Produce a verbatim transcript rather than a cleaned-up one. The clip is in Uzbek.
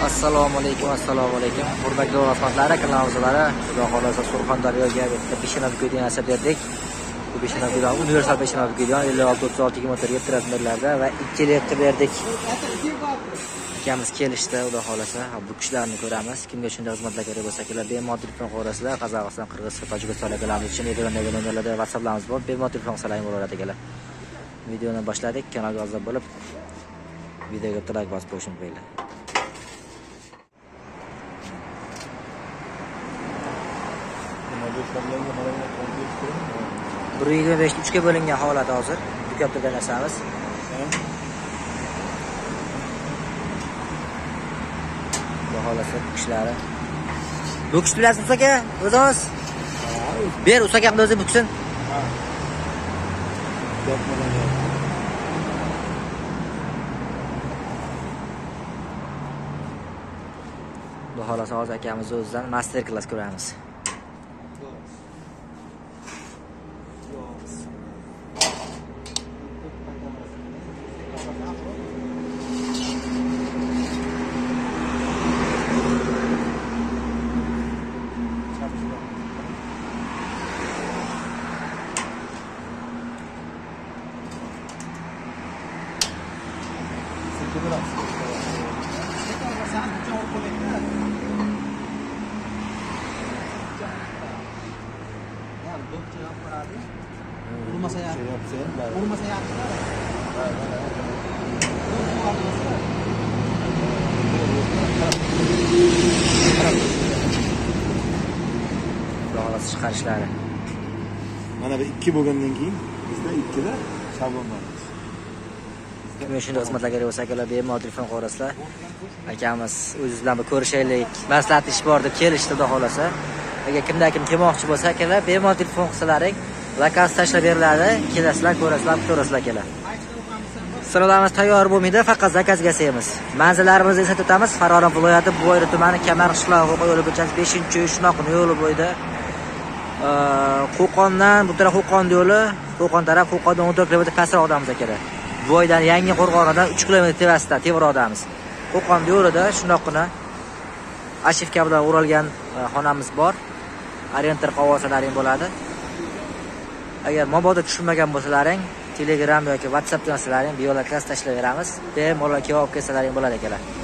Assalomu alaykum, assalomu alaykum. Hurmatli rahmatlari, kanalimizga Xudo xolasa Surxondaryoga bitta peshana video nasib berdik. Bu peshana video universal peshana video ellik olti o'ttiz olti motorga trazmerlarda va ikki litr berdik. Ikamiz kelishdi, Xudo xolasa. Bu kuchlarni ko'ramiz. Kimga shunday xizmatlar kerak bo'lsa, kelar bemalol telefon qo'rasizlar. Qozog'iston, Qirg'iziston, Tojikistonlarga uchun Niderlandiyadagi nomerlarda WhatsApplarimiz bor. Bemalol telefon qilsalaring bo'laveradi akalar. Videoni boshladik. Kanalga a'zo bo'lib videoga like bosib qo'yishni qo'yinglar. bir yigirma besh uch ga bo'lingan holat hozir. Dikaptirdan narsamiz. Bu holasi bukishlari. Bukish bilasizmi aka? O'zingiz? Ber, usa gapni o'zi buksin. Bu holasi hozir akamiz o'zidan master class ko'ramiz. Rumah saya. Rumah saya. Xudo chiqarishlari. Mana bu ikki bo'lgandan keyin bizda ikkida shabon bor. Kimga shunday xizmatlar kerak bo'lsa, akalar bemalol telefon qo'rasizlar. Akamiz o'zingiz bilan bir ko'rishaylik, maslahat ish bor deb kelishdi, Xudo xolasa. Agar kimda kim kelmoqchi bo'lsa, akalar bemalol telefon qilsalaring, zakaz tashlab beriladi. Kelasizlar, ko'rasizlar, ko'rasizlar akalar. Sinovlarimiz tayyor bo'lmaydi, faqat zakazga yasaymiz. Manzillarimizni eslatib o'tamiz. Farg'ona viloyati Buvoyra tumani Kamar qishlog'i yo'li ko'chasi beshinchi Shunoqni yo'li bo'yida. Qo'qondan bu taraf Qo'qon yo'li, Qo'qon taraf Qo'qondan o'n to'rt kilometr pastroqdamiz akalar. Buvoydan Yangi Qo'rg'ondan uch kilometr tevasida tevrodamiz. Qo'qon yo'lida Shunoqni Ashifka bilan o'ralgan xonamiz bor. Orientir qovosalaring bo'ladi. Agar mabodo tushunmagan bo'lsalaring, Telegram yoki WhatsApp yo'nalsalaring, biologlar tashlab beramiz. Bemalol kelib olib kelsalaring bo'ladi akalar.